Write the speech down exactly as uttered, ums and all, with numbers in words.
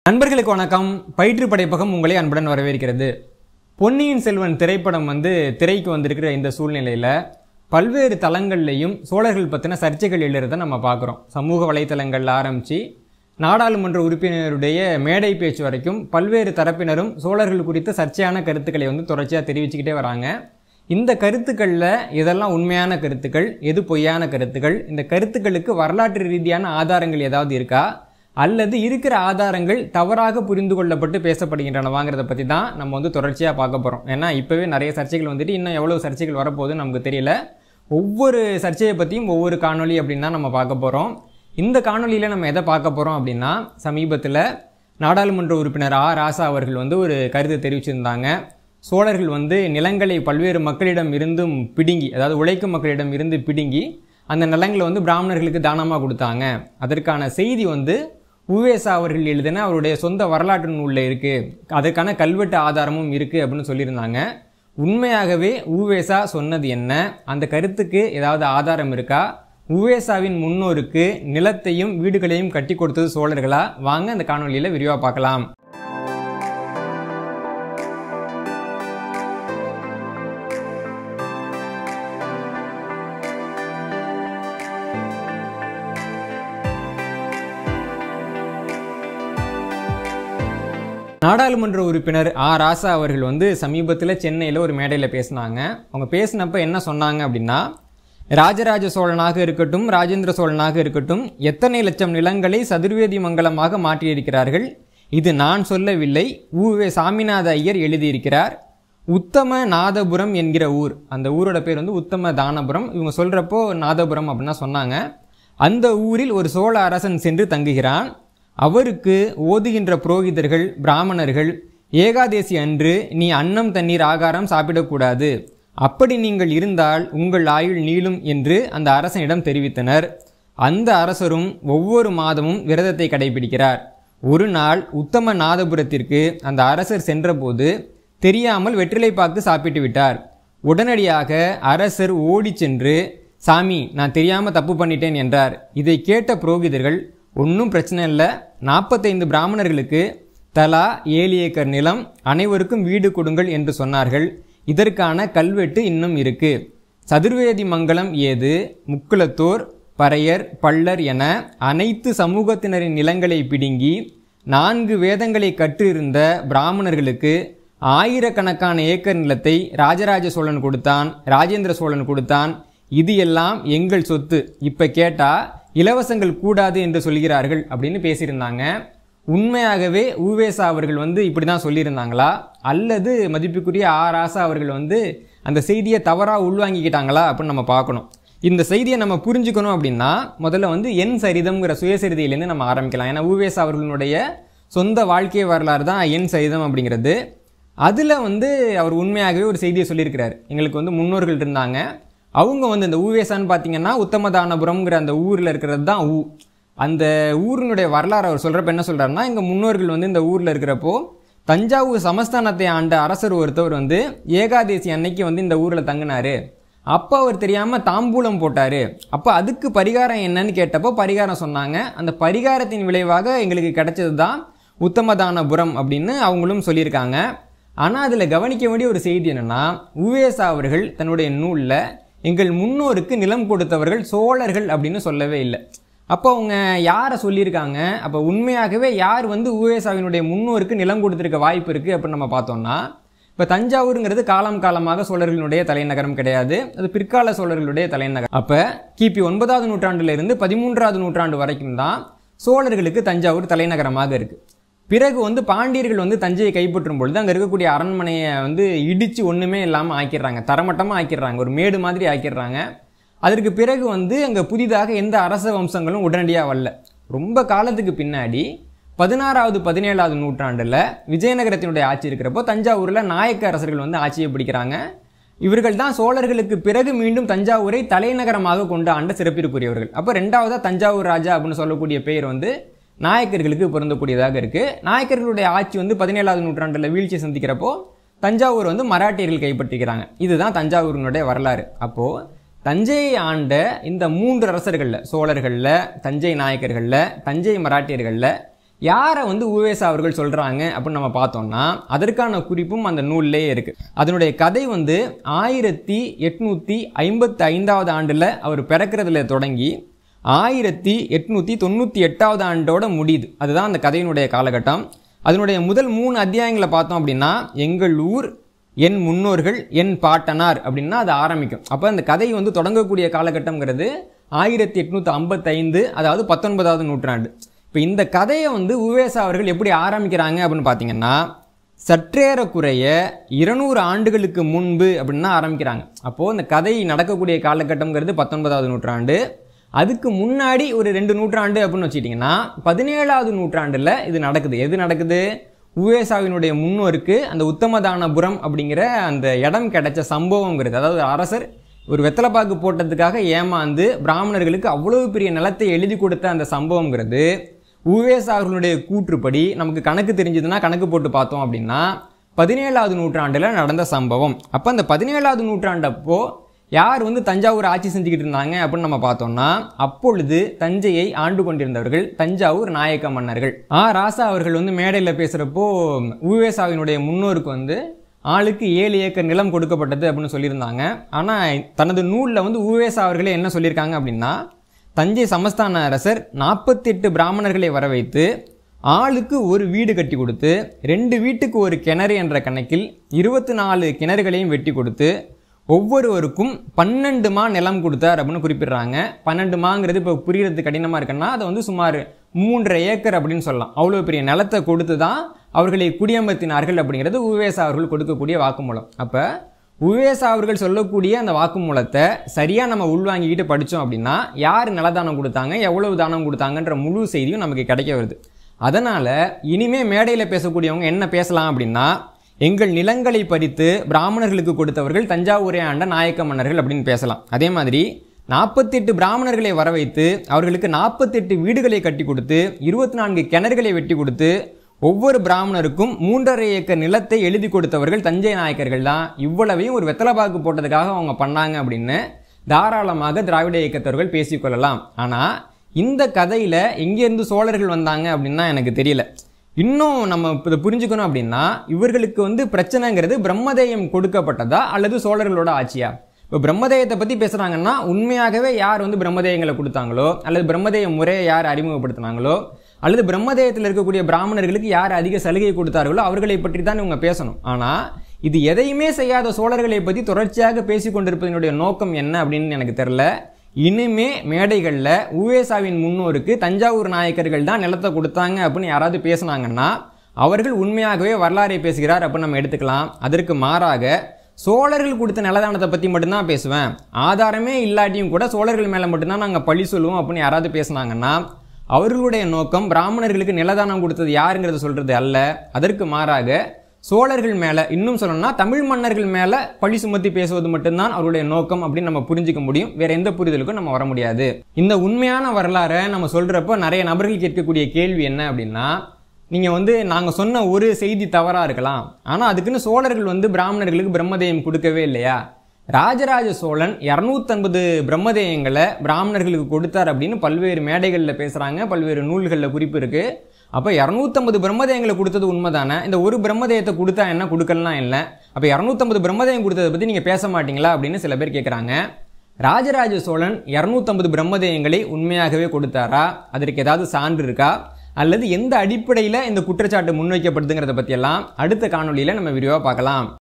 நண்பர்களுக்கு வணக்கம். பயிற்று படைப்பகம் உங்களை அன்புடன் வரவேற்கிறது. பொன்னியின் செல்வன் திரைப்படம் வந்து திரைக்கு வந்திருக்கிற இந்த சூழ்நிலையில் பல்வேறு தளங்கள்லையும் சோழர்கள் பற்றின சர்ச்சைகள் எழுறதை நம்ம பார்க்குறோம். சமூக வலைத்தளங்களில் ஆரம்பித்து நாடாளுமன்ற உறுப்பினருடைய மேடை பேச்சு வரைக்கும் பல்வேறு தரப்பினரும் சோழர்கள் குறித்த சர்ச்சையான கருத்துக்களை வந்து தொடர்ச்சியாக தெரிவிச்சுக்கிட்டே வராங்க. இந்த கருத்துக்களில் இதெல்லாம் உண்மையான கருத்துக்கள், எது பொய்யான கருத்துக்கள், இந்த கருத்துக்களுக்கு வரலாற்று ரீதியான ஆதாரங்கள் ஏதாவது இருக்கா, அல்லது இருக்கிற ஆதாரங்கள் தவறாக புரிந்து கொள்ளப்பட்டு பேசப்படுகின்றனவாங்கிறத பற்றி தான் நம்ம வந்து தொடர்ச்சியாக பார்க்க போகிறோம். ஏன்னா இப்போவே நிறைய சர்ச்சைகள் வந்துட்டு இன்னும் எவ்வளோ சர்ச்சைகள் வரப்போகுதுன்னு நமக்கு தெரியல. ஒவ்வொரு சர்ச்சையை பற்றியும் ஒவ்வொரு காணொலி அப்படின்னு தான் நம்ம பார்க்க போகிறோம். இந்த காணொலியில் நம்ம எதை பார்க்க போகிறோம் அப்படின்னா, சமீபத்தில் நாடாளுமன்ற உறுப்பினர் ஆ ராசா அவர்கள் வந்து ஒரு கருத்தை தெரிவிச்சிருந்தாங்க. சோழர்கள் வந்து நிலங்களை பல்வேறு மக்களிடம் இருந்தும் பிடுங்கி, அதாவது உழைக்கும் மக்களிடம் இருந்து பிடுங்கி அந்த நிலங்களை வந்து பிராமணர்களுக்கு தானமாக கொடுத்தாங்க. அதற்கான செய்தி வந்து உவேசா அவர்கள் எழுதின அவருடைய சொந்த வரலாற்று நூலில் இருக்குது, அதற்கான கல்வெட்டு ஆதாரமும் இருக்குது அப்படின்னு சொல்லியிருந்தாங்க. உண்மையாகவே உவேசா சொன்னது என்ன, அந்த கருத்துக்கு ஏதாவது ஆதாரம் இருக்கா, உவேசாவின் முன்னோருக்கு நிலத்தையும் வீடுகளையும் கட்டி கொடுத்தது சோழர்களா? வாங்க அந்த காணொலியில் விரிவாக பார்க்கலாம். நாடாளுமன்ற உறுப்பினர் ஆ ராசா அவர்கள் வந்து சமீபத்தில் சென்னையில் ஒரு மேடையில் பேசினாங்க. அவங்க பேசினப்ப என்ன சொன்னாங்க அப்படின்னா, ராஜராஜ சோழனாக இருக்கட்டும், ராஜேந்திர சோழனாக இருக்கட்டும், எத்தனை லட்சம் நிலங்களை சதுர்வேதி மங்கலமாக மாற்றியிருக்கிறார்கள். இது நான் சொல்லவில்லை, உவே சாமிநாத ஐயர் எழுதியிருக்கிறார். உத்தம நாதபுரம் என்கிற ஊர், அந்த ஊரோட பேர் வந்து உத்தம தானபுரம், இவங்க சொல்கிறப்போ நாதபுரம் அப்படின்னா சொன்னாங்க. அந்த ஊரில் ஒரு சோழ அரசன் சென்று தங்குகிறான். அவருக்கு ஓதுகின்ற புரோகிதர்கள் பிராமணர்கள் ஏகாதேசி அன்று நீ அன்னம் தண்ணீர் ஆகாரம் சாப்பிடக்கூடாது, அப்படி நீங்கள் இருந்தால் உங்கள் ஆயுள் நீளும் என்று அந்த அரசனிடம் தெரிவித்தனர். அந்த அரசரும் ஒவ்வொரு மாதமும் விரதத்தை கடைபிடிக்கிறார். ஒரு நாள் உத்தம நாதபுரத்திற்கு அந்த அரசர் சென்றபோது தெரியாமல் வெற்றிலைப்பாக்கு சாப்பிட்டு விட்டார். உடனடியாக அரசர் ஓடி சென்று, சாமி நான் தெரியாமல் தப்பு பண்ணிட்டேன் என்றார். இதை கேட்ட புரோகிதர்கள், ஒன்றும் பிரச்சனை இல்லை, நாற்பத்தைந்து பிராமணர்களுக்கு தலா ஏழு ஏக்கர் நிலம், அனைவருக்கும் வீடு கொடுங்கள் என்று சொன்னார்கள். இதற்கான கல்வெட்டு இன்னும் இருக்கு. சதுர்வேதி மங்கலம் ஏது, முக்குலத்தோர் பறையர் பள்ளர் என அனைத்து சமூகத்தினரின் நிலங்களை பிடுங்கி நான்கு வேதங்களை கற்றிருந்த பிராமணர்களுக்கு ஆயிரக்கணக்கான ஏக்கர் நிலத்தை ராஜராஜ சோழன் கொடுத்தான், ராஜேந்திர சோழன் கொடுத்தான். இது எல்லாம் எங்கள் சொத்து, இப்போ கேட்டால் இலவசங்கள் கூடாது என்று சொல்கிறார்கள் அப்படின்னு பேசியிருந்தாங்க. உண்மையாகவே உவேசா அவர்கள் வந்து இப்படி தான் சொல்லியிருந்தாங்களா, அல்லது மதிப்புக்குரிய ஆ ராசா அவர்கள் வந்து அந்த செய்தியை தவறாக உள்வாங்கிக்கிட்டாங்களா அப்படின்னு நம்ம பார்க்கணும். இந்த செய்தியை நம்ம புரிஞ்சுக்கணும் அப்படின்னா முதல்ல வந்து என் சரிதம்ங்கிற சுயசரிதையிலேருந்து நம்ம ஆரம்பிக்கலாம். ஏன்னா உவேசா அவர்களுடைய சொந்த வாழ்க்கை வரலாறு தான் என் சரிதம் அப்படிங்கிறது. அதில் வந்து அவர் உண்மையாகவே ஒரு செய்தியை சொல்லியிருக்கிறார். எங்களுக்கு வந்து முன்னோர்கள் இருந்தாங்க, அவங்க வந்து இந்த ஊவேசான்னு பார்த்தீங்கன்னா உத்தமதானபுரம்ங்கிற அந்த ஊரில் இருக்கிறது தான் ஊ. அந்த ஊரினுடைய வரலாறு அவர் சொல்கிறப்ப என்ன சொல்கிறாருன்னா, எங்கள் முன்னோர்கள் வந்து இந்த ஊரில் இருக்கிறப்போ தஞ்சாவூர் சமஸ்தானத்தை ஆண்ட அரசர் ஒருத்தவர் வந்து ஏகாதேசி அன்னைக்கு வந்து இந்த ஊரில் தங்கினார். அப்போ அவர் தெரியாமல் தாம்பூலம் போட்டார். அப்போ அதுக்கு பரிகாரம் என்னன்னு கேட்டப்போ பரிகாரம் சொன்னாங்க. அந்த பரிகாரத்தின் விளைவாக எங்களுக்கு கிடைச்சது தான் உத்தமதானபுரம் அப்படின்னு அவங்களும் சொல்லியிருக்காங்க. ஆனால் அதில் கவனிக்க வேண்டிய ஒரு செய்தி என்னென்னா, உவேசா அவர்கள் தன்னுடைய நூலில் எங்கள் முன்னோருக்கு நிலம் கொடுத்தவர்கள் சோழர்கள் அப்படின்னு சொல்லவே இல்லை. அப்போ அவங்க யாரை சொல்லியிருக்காங்க, அப்போ உண்மையாகவே யார் வந்து உவேசாவினுடைய முன்னோருக்கு நிலம் கொடுத்துருக்க வாய்ப்பு இருக்குது அப்படின்னு நம்ம பார்த்தோம்னா, இப்போ தஞ்சாவூருங்கிறது காலம் காலமாக சோழர்களுடைய தலைநகரம் கிடையாது, அது பிற்கால சோழர்களுடைய தலைநகரம். அப்போ கிபி ஒன்பதாவது நூற்றாண்டுலேருந்து பதிமூன்றாவது நூற்றாண்டு வரைக்கும் தான் சோழர்களுக்கு தஞ்சாவூர் தலைநகரமாக இருக்குது. பிறகு வந்து பாண்டியர்கள் வந்து தஞ்சையை கைப்பற்றும் பொழுது அங்கே இருக்கக்கூடிய அரண்மனையை வந்து இடித்து ஒன்றுமே இல்லாமல் ஆக்கிடுறாங்க, தரமட்டமாக ஆக்கிடுறாங்க, ஒரு மேடு மாதிரி ஆக்கிடுறாங்க. அதற்கு பிறகு வந்து அங்கே புதிதாக எந்த அரச வம்சங்களும் உடனடியாக வரல. ரொம்ப காலத்துக்கு பின்னாடி பதினாறாவது பதினேழாவது நூற்றாண்டில் விஜயநகரத்தினுடைய ஆட்சி இருக்கிறப்போ தஞ்சாவூரில் நாயக்க அரசர்கள் வந்து ஆட்சியை பிடிக்கிறாங்க. இவர்கள் தான் சோழர்களுக்கு பிறகு மீண்டும் தஞ்சாவூரை தலைநகரமாக கொண்டு ஆண்ட சிறப்பிற்குரியவர்கள். அப்போ ரெண்டாவதாக தஞ்சாவூர் ராஜா அப்படின்னு சொல்லக்கூடிய பெயர் வந்து நாயக்கர்களுக்கு பொருந்தக்கூடியதாக இருக்குது. நாயக்கர்களுடைய ஆட்சி வந்து பதினேழாவது நூற்றாண்டில் வீழ்ச்சி சந்திக்கிறப்போ தஞ்சாவூர் வந்து மராட்டியர்கள் கைப்பற்றிக்கிறாங்க. இதுதான் தஞ்சாவூரினுடைய வரலாறு. அப்போது தஞ்சையை ஆண்ட இந்த மூன்று அரசர்களில், சோழர்களில், தஞ்சை நாயக்கர்களில், தஞ்சை மராட்டியர்களில் யாரை வந்து உவேசா அவர்கள் சொல்கிறாங்க அப்படின்னு நம்ம பார்த்தோம்னா அதற்கான குறிப்பும் அந்த நூல்லே இருக்குது. அதனுடைய கதை வந்து ஆயிரத்தி எட்நூற்றி ஐம்பத்தி ஐந்தாவது ஆண்டில் அவர் பிறக்கிறதுல தொடங்கி ஆயிரத்தி எட்நூற்றி தொண்ணூற்றி எட்டாவது ஆண்டோட முடியுது. அதுதான் அந்த கதையினுடைய காலகட்டம். அதனுடைய முதல் மூணு அத்தியாயங்களை பார்த்தோம் அப்படின்னா எங்கள் ஊர், என் முன்னோர்கள், என் பாட்டனார் அப்படின்னா அது ஆரம்பிக்கும். அப்போ அந்த கதை வந்து தொடங்கக்கூடிய காலகட்டங்கிறது ஆயிரத்தி எட்நூற்றி ஐம்பத்தைந்து, அதாவது பத்தொன்பதாவது நூற்றாண்டு. இப்போ இந்த கதையை வந்து உவேசா அவர்கள் எப்படி ஆரம்பிக்கிறாங்க அப்படின்னு பார்த்தீங்கன்னா சற்றேறக்குறைய இருநூறு ஆண்டுகளுக்கு முன்பு அப்படின்னு தான் ஆரம்பிக்கிறாங்க. அப்போது இந்த கதை நடக்கக்கூடிய காலகட்டங்கிறது பத்தொன்பதாவது நூற்றாண்டு. அதுக்கு முன்னாடி ஒரு ரெண்டு நூற்றாண்டு அப்படின்னு வச்சுக்கிட்டிங்கன்னா பதினேழாவது நூற்றாண்டில் இது நடக்குது. எது நடக்குது? உவேசாவினுடைய முன்னோருக்கு அந்த உத்தமதானபுரம் அப்படிங்கிற அந்த இடம் கிடைச்ச சம்பவங்கிறது, அதாவது அரசர் ஒரு வெத்தலைப்பாக்கு போட்டதுக்காக ஏமாந்து பிராமணர்களுக்கு அவ்வளவு பெரிய நிலத்தை எழுதி கொடுத்த அந்த சம்பவங்கிறது உவேசா அவர்களுடைய கூற்றுப்படி நமக்கு கணக்கு தெரிஞ்சதுன்னா கணக்கு போட்டு பார்த்தோம் அப்படின்னா பதினேழாவது நூற்றாண்டில் நடந்த சம்பவம். அப்போ அந்த பதினேழாவது நூற்றாண்டப்போ யார் வந்து தஞ்சாவூர் ஆட்சி செஞ்சுக்கிட்டு இருந்தாங்க அப்படின்னு நம்ம பார்த்தோம்னா அப்பொழுது தஞ்சையை ஆண்டு கொண்டிருந்தவர்கள் தஞ்சாவூர் நாயக்க மன்னர்கள். ஆ ராசா அவர்கள் வந்து மேடையில் பேசுகிறப்போ உவேசாவினுடைய முன்னோருக்கு வந்து ஆளுக்கு ஏழு ஏக்கர் நிலம் கொடுக்கப்பட்டது அப்படின்னு சொல்லியிருந்தாங்க. ஆனால் தனது நூலில் வந்து உவேசா அவர்களே என்ன சொல்லியிருக்காங்க அப்படின்னா தஞ்சை சமஸ்தான அரசர் நாற்பத்தி எட்டு பிராமணர்களை வர வைத்து ஆளுக்கு ஒரு வீடு கட்டி கொடுத்து ரெண்டு வீட்டுக்கு ஒரு கிணறு என்ற கணக்கில் இருபத்தி நாலு கிணறுகளையும் வெட்டி கொடுத்து ஒவ்வொருவருக்கும் பன்னெண்டு மா நிலம் கொடுத்தார் அப்படின்னு குறிப்பிடுறாங்க. பன்னெண்டு மாங்கிறது இப்போ புரிகிறது கடினமாக இருக்குன்னா அதை வந்து சுமார் மூன்றரை ஏக்கர் அப்படின்னு சொல்லலாம். அவ்வளோ பெரிய நிலத்தை கொடுத்து தான் அவர்களை குடியமர்த்தினார்கள் அப்படிங்கிறது உவேசா அவர்கள் கொடுக்கக்கூடிய வாக்குமூலம். அப்போ உவேசா அவர்கள் சொல்லக்கூடிய அந்த வாக்குமூலத்தை சரியாக நம்ம உள்வாங்கிக்கிட்டு படித்தோம் அப்படின்னா யார் நிலதானம் கொடுத்தாங்க, எவ்வளவு தானம் கொடுத்தாங்கன்ற முழு செய்தியும் நமக்கு கிடைக்க வருது. அதனால் இனிமே மேடையில் பேசக்கூடியவங்க என்ன பேசலாம் அப்படின்னா எங்கள் நிலங்களை பறித்து பிராமணர்களுக்கு கொடுத்தவர்கள் தஞ்சாவூரை ஆண்ட நாயக்க மன்னர்கள் அப்படின்னு பேசலாம். அதே மாதிரி நாற்பத்தி எட்டு பிராமணர்களை வர வைத்து அவர்களுக்கு நாற்பத்தி எட்டு வீடுகளை கட்டி கொடுத்து இருபத்தி நான்கு கிணறுகளை வெட்டி கொடுத்து ஒவ்வொரு பிராமணருக்கும் மூன்றரை ஏக்கர் நிலத்தை எழுதி கொடுத்தவர்கள் தஞ்சை நாயக்கர்கள் தான். இவ்வளவையும் ஒரு வெத்தலைப்பாக்கு போட்டதுக்காக அவங்க பண்ணாங்க அப்படின்னு தாராளமாக திராவிட இயக்கத்தவர்கள் பேசிக்கொள்ளலாம். ஆனால் இந்த கதையில் எங்கேருந்து சோழர்கள் வந்தாங்க அப்படின்னா எனக்கு தெரியல. இன்னும் நம்ம இதை புரிஞ்சுக்கணும் அப்படின்னா இவர்களுக்கு வந்து பிரச்சனைங்கிறது பிரம்மதேயம் கொடுக்கப்பட்டதா அல்லது சோழர்களோட ஆட்சியா? இப்போ பிரம்மதேயத்தை பற்றி பேசுகிறாங்கன்னா உண்மையாகவே யார் வந்து பிரம்மதேயங்களை கொடுத்தாங்களோ அல்லது பிரம்மதேய முறையை யார் அறிமுகப்படுத்தினாங்களோ அல்லது பிரம்மதேயத்தில் இருக்கக்கூடிய பிராமணர்களுக்கு யார் அதிக சலுகை கொடுத்தார்களோ அவர்களை பற்றி தான் இவங்க பேசணும். ஆனால் இது எதையுமே செய்யாத சோழர்களை பற்றி தொடர்ச்சியாக பேசி கொண்டிருப்பதனுடைய நோக்கம் என்ன அப்படின்னு எனக்கு தெரில. இனிமே மேடைகளில் உவேசாவின் முன்னோருக்கு தஞ்சாவூர் நாயக்கர்கள் தான் நிலத்தை கொடுத்தாங்க அப்படின்னு யாராவது பேசினாங்கன்னா அவர்கள் உண்மையாகவே வரலாறை பேசுகிறார் அப்படின்னு நம்ம எடுத்துக்கலாம். அதற்கு மாறாக சோழர்கள் கொடுத்த நிலதானத்தை பற்றி மட்டும்தான் பேசுவேன், ஆதாரமே இல்லாட்டியும் கூட சோழர்கள் மேலே மட்டும்தான் நாங்கள் பழி சொல்லுவோம் அப்படின்னு யாராவது பேசினாங்கன்னா அவர்களுடைய நோக்கம் பிராமணர்களுக்கு நிலதானம் கொடுத்தது யாருங்கிறத சொல்கிறது அல்ல. அதற்கு மாறாக சோழர்கள் மேலே, இன்னும் சொல்லணும்னா தமிழ் மன்னர்கள் மேலே பழி சுமத்தி பேசுவது மட்டும்தான் அவருடைய நோக்கம் அப்படின்னு நம்ம புரிஞ்சிக்க முடியும். வேற எந்த புரிதலுக்கும் நம்ம வர முடியாது. இந்த உண்மையான வரலாறை நம்ம சொல்கிறப்போ நிறைய நபர்கள் கேட்கக்கூடிய கேள்வி என்ன அப்படின்னா நீங்கள் வந்து நாங்கள் சொன்ன ஒரு செய்தி தவறாக இருக்கலாம், ஆனால் அதுக்குன்னு சோழர்கள் வந்து பிராமணர்களுக்கு பிரம்மதேயம் கொடுக்கவே இல்லையா? ராஜராஜ சோழன் இரநூத்தம்பது பிரம்மதேயங்களை பிராமணர்களுக்கு கொடுத்தார் அப்படின்னு பல்வேறு மேடைகளில் பேசுகிறாங்க, பல்வேறு நூல்களில் குறிப்பு இருக்குது. அப்போ இரநூத்தம்பது பிரம்மதேயங்களை கொடுத்தது உண்மைதானே? இந்த ஒரு பிரம்மதேயத்தை கொடுத்தா என்ன, கொடுக்கலாம் இல்லை? அப்போ இரநூத்தம்பது பிரம்மதேயம் கொடுத்ததை பற்றி நீங்கள் பேச மாட்டீங்களா அப்படின்னு சில பேர் கேட்குறாங்க. ராஜராஜ சோழன் இரநூத்தம்பது பிரம்மதேயங்களை உண்மையாகவே கொடுத்தாரா? அதற்கு ஏதாவது சான்று இருக்கா? அல்லது எந்த அடிப்படையில் இந்த குற்றச்சாட்டு முன்வைக்கப்படுதுங்கிறத பற்றியெல்லாம் அடுத்த காணொலியில் நம்ம விரிவாக பார்க்கலாம்.